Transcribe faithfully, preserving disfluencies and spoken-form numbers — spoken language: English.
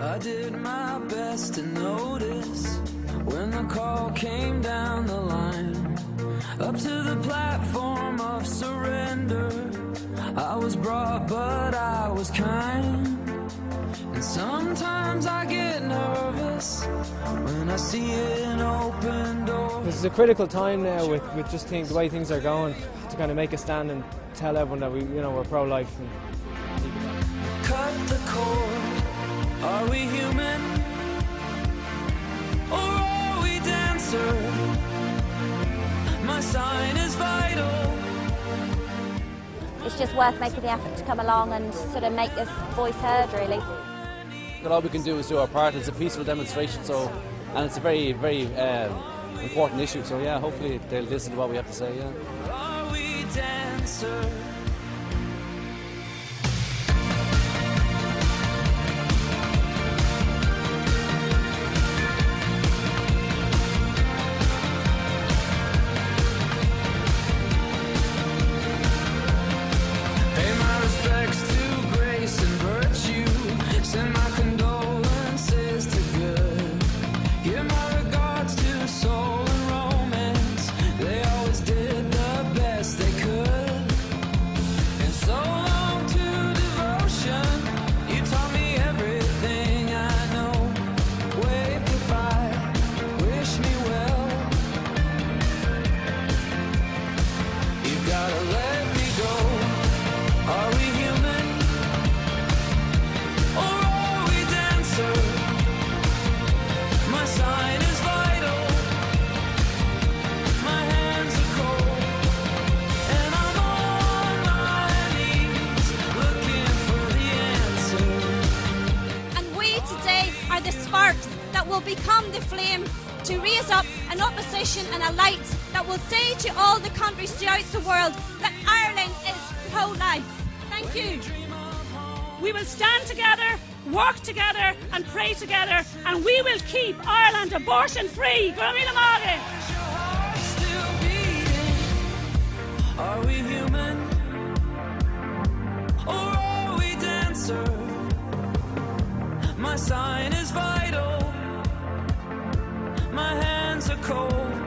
I did my best to notice when the call came down the line, up to the platform of surrender. I was brought, but I was kind. And sometimes I get nervous when I see an open door. This is a critical time now with, with just think, the way things are going, to kind of make a stand and tell everyone that we, you know, we're pro-life. And cut the cord. Are we human? Or are we dancer? My sign is vital. It's just worth making the effort to come along and sort of make this voice heard, really. All we can do is do our part. It's a peaceful demonstration, so, and it's a very, very uh, important issue. So yeah, hopefully they'll listen to what we have to say. Yeah. Are we dancer? That will become the flame to raise up an opposition and a light that will say to all the countries throughout the world that Ireland is pro-life. Thank you. We will stand together, work together and pray together, and we will keep Ireland abortion free. Are we human? Or are we dancer? My sign is vital. My hands are cold.